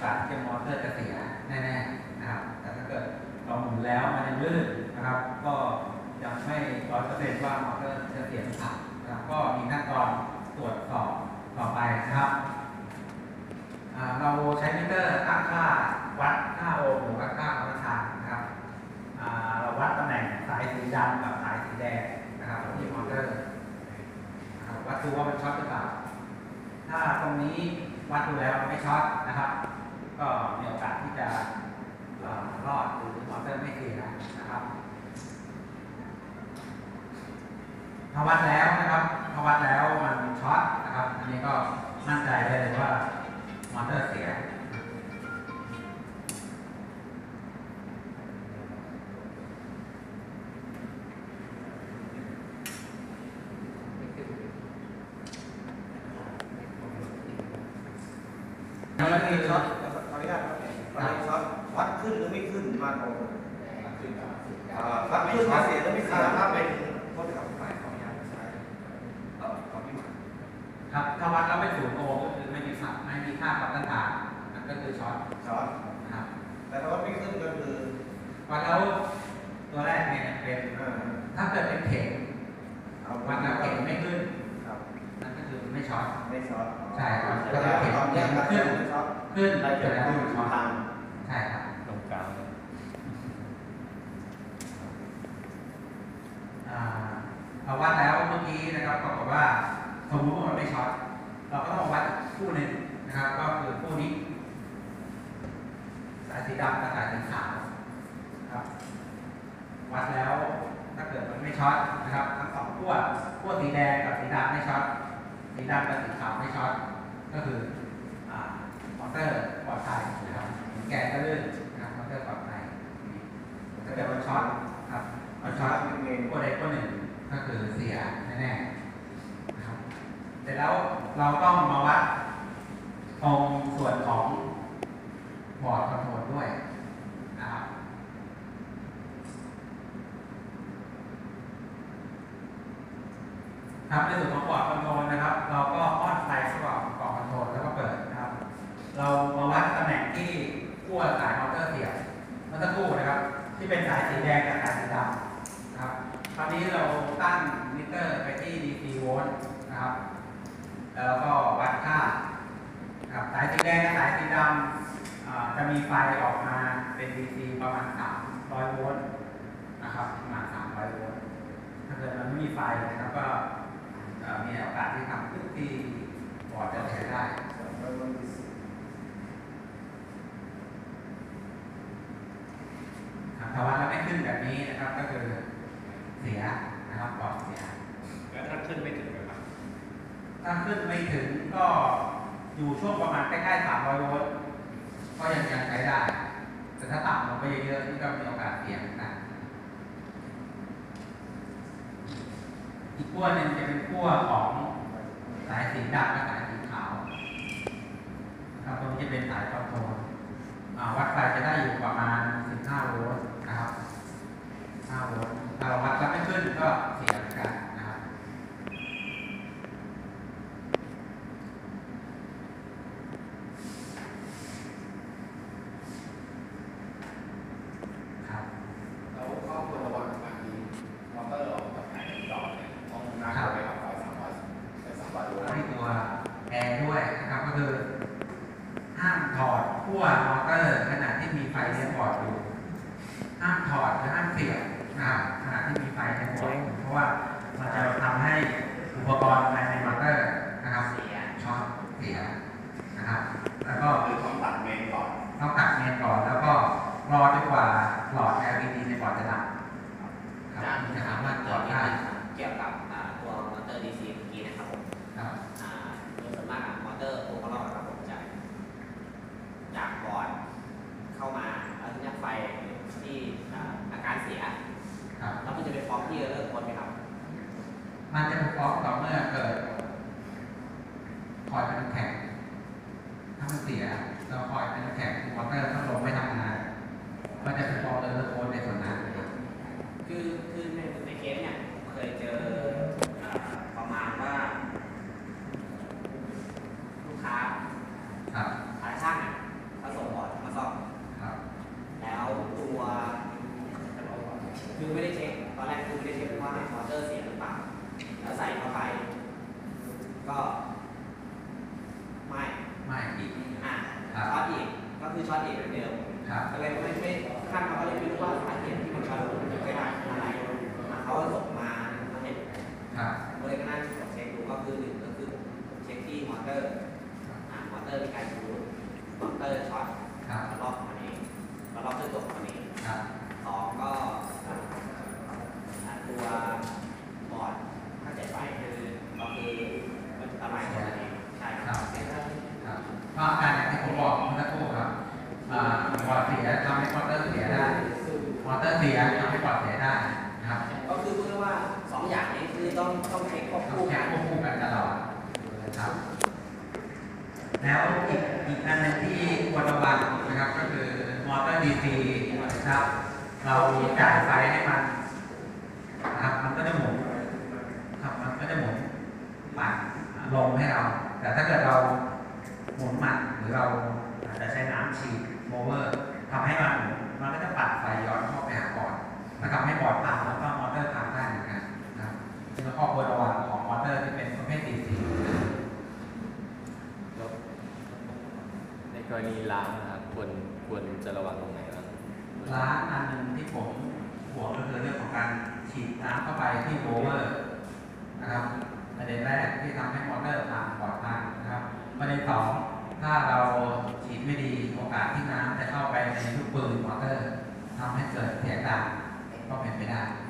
อกาสที่มอเตอร์จะเสียแน่ๆนะครับแต่ถ้าเกิดเราหมุนแล้วมันยังลื่นนะครับก็ยังไม่100%ว่ามอเตอร์จะเสียหรือเปล่านะครับก็มีขั้นตอนตรวจสอบต่อไปนะครับเราใช้มิเตอร์ตั้งค่าวัดค่าโอห์มหรือว่าค่าความต้านทานนะครับเราวัดตำแหน่งสายสีดำกับสายสีแดงนะครับที่มอเตอร์วัดดูว่ามันช็อตหรือเปล่าถ้าตรงนี้วัดดูแล้วไม่ช็อตนะครับก็มีโอกาสที่จะรอดหรือมอเตอร์ไม่เสียนะครับพอวัดแล้วนะครับพอวัดแล้วมันช็อตนะครับอันนี้ก็มั่นใจได้เลยว่ามอเตอร์เสียกรณีช็อตขออนุญาตครับกรณีช็อตวัดขึ้นหรือไม่ขึ้นมาโอ้วัดขึ้นมาเสียหรือไม่เสียถ้าเป็นโทษกับฝ่ายขออนุญาตใช้ของที่หมายครับถ้าวัดแล้วไม่ศูนย์โอห์มก็คือไม่มีค่าความต้านทานนั่นก็คือช็อตนะครับแต่ถ้าวัดไม่ขึ้นก็คือวัดแล้วตัวแรกเนี่ยเป็นถ้าเกิดเป็นเข็มวัดแล้วเข็มไม่ขึ้นนั่นก็คือไม่ช็อตใช่ครับก็คือเข็มขึ้นได้เกิดแล้วช็อตใช่ครับตรงกลางเราวัดแล้วเมื่อกี้นะครับก็บอกว่าสมมติว่ามันไม่ช็อตเราก็ต้องวัดคู่หนึ่งนะครับก็คือคู่นี้สายสีดำกับสายสีขาวครับวัดแล้วถ้าเกิดมันไม่ช็อตนะครับทั้งสองขั้วสีแดงกับสีดำไม่ช็อตสีดำกับสีขาวไม่ช็อตก็คือมอเตอร์ปลอดภัยนะครับแกนก็ลื่นนะครับมอเตอร์ปลอดภัยถ้าเกิดมันช็อตครับมันช็อตขั้วใดขั้วหนึ่งก็คือเสียแน่ๆนะครับเสร็จแล้วเราต้องมาวัดตรงส่วนของบอร์ดคอนโทรลด้วยนะครับในส่วนของบอร์ดคอนโทรลนะครับเราก็ออนไฟเข้ากับบอร์ดคอนโทรลแล้วก็เปิดนะครับเรามาวัดตำแหน่งที่ขั้วสายมอเตอร์เสียบเมื่อสักครู่นะครับที่เป็นสายสีแดงกับสายสีดำนะครับคราวนี้เราตั้งมิเตอร์ไปที่ DC โวลต์นะครับแล้วก็วัดค่าสายสีแดงกับสายสีดำจะมีไฟออกมาเป็น DC ประมาณ300 โวลต์นะครับประมาณ300 โวลต์ถ้าเกิดมันไม่มีไฟนะครับก็มีโอกาสที่ทำขึ้นที่บอร์ดจะเสียได้ถ้าวัดแล้วไม่ขึ้นแบบนี้นะครับก็คือเสียนะครับบอร์ดเสียแล้วถ้าขึ้นไม่ถึงนะครับถ้าขึ้นไม่ถึงก็อยู่ช่วงประมาณใกล้ๆ300 โวลต์ก็ยังใช้ได้แต่ถ้าต่ำลงไปเยอะๆนี่ก็มีโอกาสเสียเหมือนกันอีกขั้วหนึ่งจะเป็นขั้วของสายสีดำและสายสีขาวครับตรงนี้จะเป็นสายคอนโทรลวัดไฟจะได้อยู่ประมาณ15 โวลต์นะครับ5 โวลต์ถ้าเราวัดแล้วไม่ขึ้นก็เสียเหมือนกันนะครับครับแล้วก็ควรระวังบางทีมอเตอร์ออกจากไหนต่อเนี่ยต้องนับไปกับ300 โวลต์ให้ตัวแอร์ด้วยนะครับก็คือห้ามถอดขั้วมอเตอร์ขณะที่มีไฟในบอร์ดอยู่ห้ามถอดหรือห้ามเสียบนะครับขณะที่มีไฟในบอร์ดเพราะว่ามันจะทำให้อุปกรณ์ภายในมอเตอร์นะครับช็อตเสียนะครับแล้วก็ต้องตัดเมนก่อนแล้วก็รอจนกว่าหลอด LED ในบอร์ดจะดับครับจะสามารถตรวจได้เกี่ยวกับตัวมอเตอร์ DC เมื่อกี้นะครับผมโดยส่วนมากมอเตอร์ตัวเขาเราครับผมจากบอร์ดเข้ามาแล้วสัญญาณไฟที่อาการเสียแล้วมันจะเป็นฟอกที่เริ่มต้นไหมครับมันจะเป็นฟอกต่อเมื่อเกิดคอยเป็นแข็งถ้ามันเสียเราคอยเป็นแข็งมอเตอร์พัดลมไม่ทำงานมันจะเป็นฟอกเริ่มต้นในส่วนนั้นคือในเคสเนี่ยเคยเจอประมาณว่าลูกค้าช่างผสมซ่อมครับแล้วตัวคือไม่ได้เช็คตอนแรกคือไม่ได้เช็คว่ามอเตอร์เสียหรือเปล่าแล้วใส่เข้าไปก็ไม่ไม่อีกช็อตอีกก็คือช็อตอีกเหมือนเดิมครับก็เลยไม่ขั้นเขาก็เลยไม่รู้ว่าสาเหตุที่มันช็อตไปได้อะไรเขาก็ส่งมาให้ครับผมเลยก็นั่งเช็คดูก็คือหนึ่งก็คือเช็คที่มอเตอร์มอเตอร์มีการชูมอเตอร์ช็อตครับแล้วรอบของมันเองแล้วรอบด้วยตัวของมันเองครับสองก็ตัวบอร์ดถ้าเจ็บไปคือก็คือมันอะไรของมันเองใช่ครับครับเพราะอาการอย่างที่ผมบอกเมื่อสักครู่ครับบอร์ดเสียทำให้มอเตอร์เสียได้มอเตอร์เสียทำให้บอร์ดเสียได้นะครับก็คือพูดว่าสองอย่างนี้คือต้องเช็คควบต้องคู่แข่กังนควบคู่กันตลอดครับ แล้วอีกอันหนึงที่ควรระวังนะครับก็คือมอเตอร์ DC นะครับ เราจ่ายไฟให้มันนะครับมันก็จะหมุนครับมันก็จะหมุนปั่นลมให้เรา แต่ถ้าเกิดเราหมุนมันหรือเราอาจจะใช้น้ำฉีดโมเวอร์ทำให้มันหมุนมันก็จะปัดไฟย้อนเข้าไปหาบอร์ดและทำให้บอร์ดพังแล้วก็มอเตอร์พังได้เหมือนกันนะครับซึ่งข้อควรระวังของมอเตอร์ที่เป็นประเภท DC ในกรณีล้างนะครับควรจะระวังตรงไหนบ้างล้างอันหนึ่งที่ผมห่วงก็คือเรื่องของการฉีดน้ำเข้าไปที่โบเวอร์นะครับประเด็นแรกที่ทำให้มอเตอร์พังบอร์ดพังนะครับประเด็นสองถ้าเราฉีดไม่ดีโอกาสที่น้ำจะเข้าไปในลูกปืนมอเตอร์ทำให้เกิดเสียงดังก็เป็นไปได้